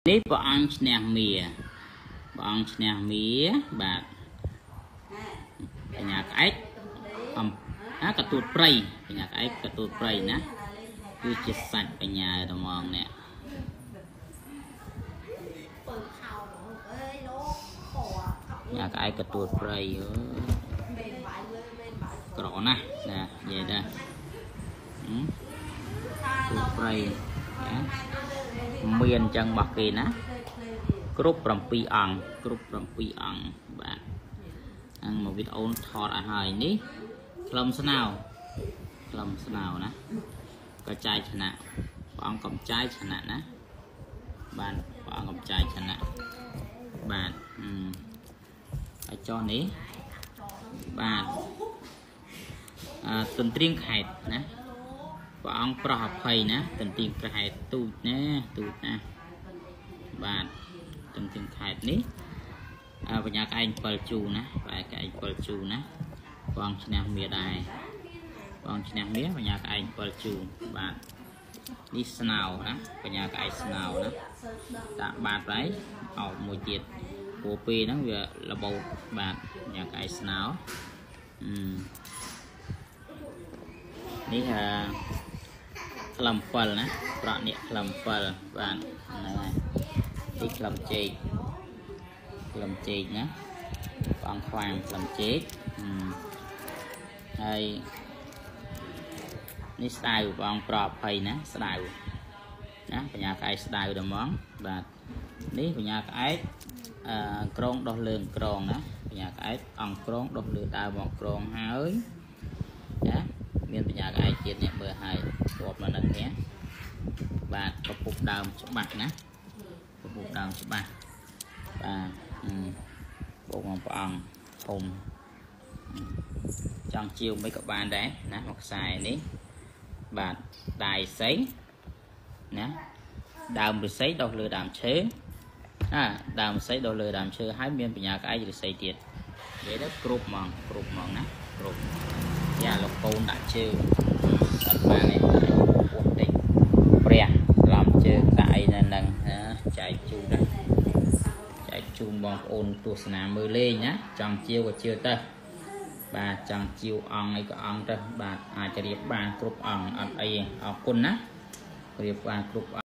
នេះព្រះអង្គឈ្នះមាព្រះអង្គឈ្នះមាបាទបញ្ញាក្អែកកទូតព្រៃបញ្ញាក្អែកកទូតព្រៃណាគឺជាសាច់បញ្ញាត្មងនេះបញ្ញាក្អែកកទូតព្រៃក្រណាស់ណានិយាយដែរទូតព្រៃមានអញ្ចឹងរបស់គេណាគ្រប់7អង្គគ្រប់7អង្គបាទអង្គមកវីដេអូថតឲ្យហើយនេះខ្លឹមស្នោណាក៏ចាយឆណៈព្រះអង្គកំចាយឆណៈណាបាទព្រះអង្គកំចាយឆណៈបាទហើយចុះនេះបាទទន្ទ្រានខេត្តណាព្រះអង្គប្រោះអភ័យណាទន្ទ្រានខេត្តទូចណាបាទទន្ទ្រានខេត្តនេះបញ្ញាក្អែក7ជូណាបែក្អែក7ជូណាព្រះអង្គឈ្នះមាដែរព្រះអង្គឈ្នះមាបញ្ញាក្អែក7ជូបាទនេះស្នោណាបញ្ញាក្អែកស្នោណាដាក់បាតហើយអោបមួយទៀតព្រោះពេលហ្នឹងវារបូតបាទបញ្ញាក្អែកស្នោនេះក្លឹម7ណាប្រក់នេះក្លឹម7បាទហ្នឹងហើយនេះក្លឹមចេកណាព្រះអង្គខ្វាងក្លឹមចេកហើយនេះស្ដៅព្រះអង្គប្រអភ័យណាស្ដៅណាបញ្ញាក្អែកស្ដៅដល់ហ្មងបាទនេះបញ្ញាក្អែកក្រងដោះលើក្រងណាបញ្ញាក្អែកអង្គក្រងដោះលើដើរមកក្រងហើយណាមានបញ្ញាក្អែកទៀតនេះមើលឲ្យរាប់មកនឹងនេះបាទប្រពុកដើមច្បាស់ណាប្រពុកដើមច្បាស់បាទបងព្រះអង្គធំចង់ជាវមិនក៏បានដែរណាមកខ្សែនេះបាទដៃសីណាដើមឫស្សីដុះលើដើមឈើដើមឫស្សីដុះលើដើមឈើហើយមានបញ្ញាក្អែកឫស្សីទៀតនិយាយទៅគ្រប់ហ្មងណាគ្រប់យ៉ាលោកកូនដាក់ជើងអត់បានទេពោះតិចព្រះឡំជើងដាក់អីនៅនឹងចែកជូនដែរចែកជូនបងប្អូនទស្សនាមើលលេងណាចង់ជាវក៏ជាទៅបាទចង់ជាវអង្គអីក៏អង្គទៅបាទអាចរៀបបានគ្រប់អង្គអត់អីអរគុណណារៀបបានគ្រប់